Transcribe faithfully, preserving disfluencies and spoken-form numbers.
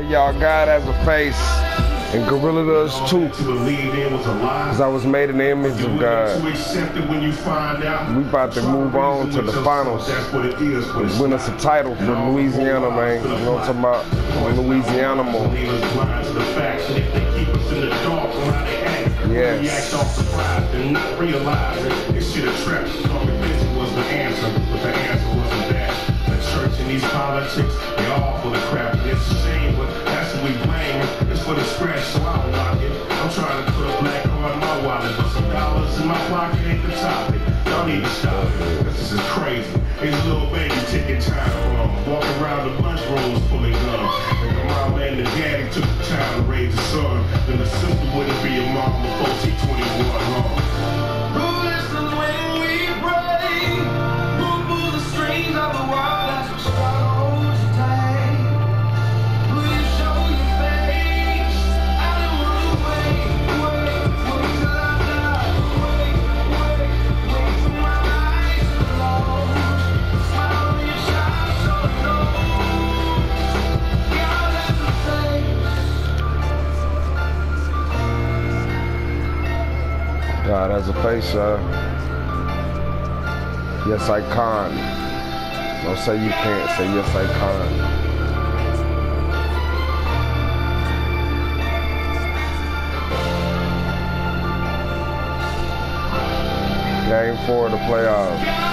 y'all. God has a face. And Gorilla does too. Because I was made in the image of God. We about to move on to the finals. Win us a title for Louisiana, man. You know what I'm talking about? Louisiana more. Yes. These politics, they all full of crap, and it's a shame, but that's what we blame. It's for the scratch, so I don't knock it. I'm trying to put a black card in my wallet, but some dollars in my pocket ain't the topic. Y'all need to stop it, this is crazy. It's a little baby taking time from. Walking around the lunchroom pulling guns. And the mama and the daddy took the time to raise a son. Then the sister wouldn't be a mom before she twenty-one long. Who listen when we pray? Who pull the strings of the world? God has a face, y'all. Yes, I can. Don't say you can't. Say yes, I can. Game four of the playoffs.